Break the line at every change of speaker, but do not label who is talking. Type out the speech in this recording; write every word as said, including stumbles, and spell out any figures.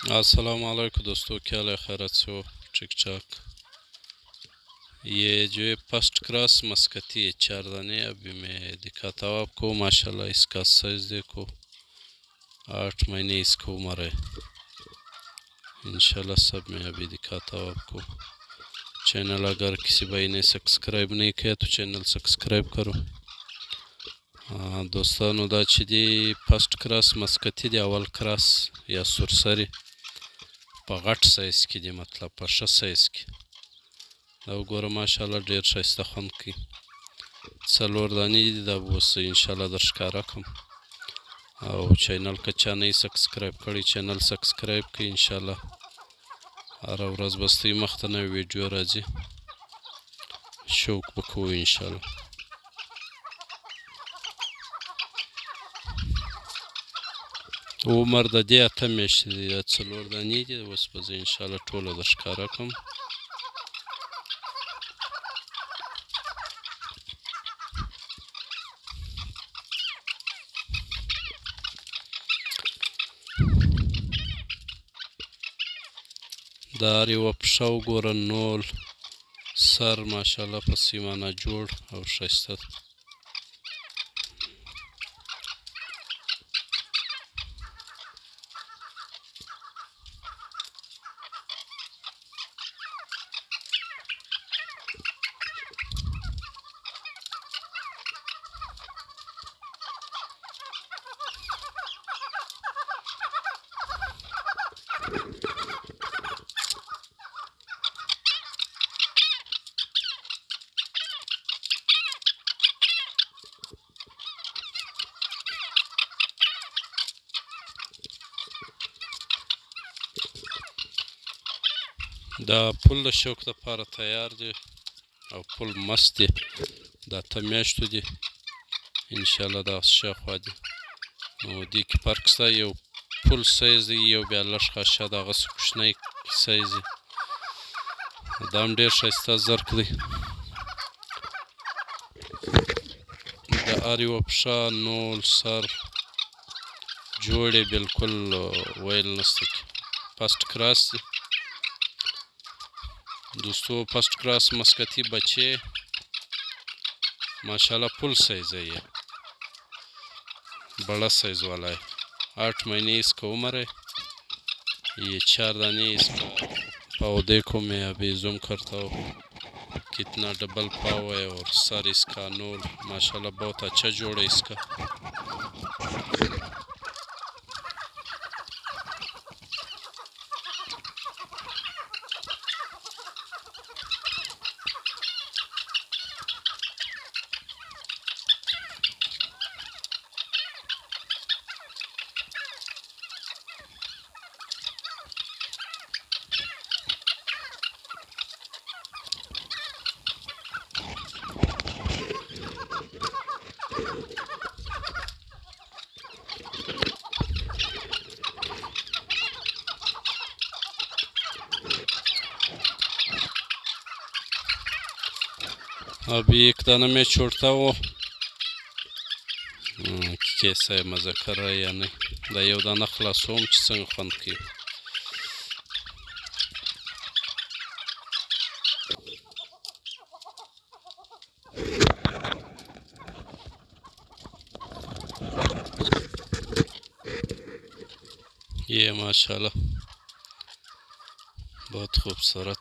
अस्सलाम वालेकुम दोस्तों, क्या हाल है? खैरियत से हो? ठीक ठाक। ये जो है फर्स्ट क्रास मस्कती है, चार दाने अभी मैं दिखाता हूँ आपको। माशाल्लाह इसका साइज़ देखो, आठ महीने इसको उम्र है। इंशाल्लाह सब मैं अभी दिखाता हूँ आपको। चैनल अगर किसी भाई ने सब्सक्राइब नहीं किया तो चैनल सब्सक्राइब करो। हाँ दोस्तों, दा چې دی फर्स्ट क्रास مسکتی دی، اول क्रास या سورسری په غټ سایز کې دی، مطلب په ښه سایز کې. دا وګوره ماشاءالله ډیر ښایسته خوند کوي. څلور دانې دي، دا به اوس انشاءالله در ښکاره کړم. او چینل که چا نه یې سبسکرایب کړی چینل سبسکرایب کړئ. انشاءالله هره ورځ به ستاسو مخ ته نوې ویډیو راځي، شوق به کوو انشاءالله. عمر د دې اته میاشتې دی، دا څلور دانې دي. اوس به زه انشاءالله ټوله در ښکاره کړم. د هر یوه پښه وګوره، نول سر ماشاءالله په سیمانه جوړ او ښایسته ده. دا پل د شوق لپاره تیار دی او پل مست دی. د اته میاشتو دی انشاءالله. دا شاوخوا دی، نو دې کې فرق شته. یو پل سایز دی، یو بیا لږ خاشه د هغسې کوچنی سایز دی. دا هم ډېر ښایسته زرک دی. د هر یوه پښه، نول، سر جوړ یې بلکل ویل نسته کې. فسٹ کراس دی دوستو. फर्स्ट क्रास मस्कती बच्चे माशाल्लाह फुल साइज है, ये बड़ा साइज वाला है। आठ महीने इसका उम्र है। ये चार दाने इसका पाव देखो, मैं अभी जूम करता हूँ कितना डबल पाव है। और सर इसका नूर माशाल्लाह बहुत अच्छा जोड़ है इसका। अभी एक दाना मैं छोड़ता हूँ कैसा है, मज़ा कर रहा है या नहीं. دا یو دانه خلاصوم چې څنګه خوند کوي. ये माशाल्लाह बहुत खूबसूरत.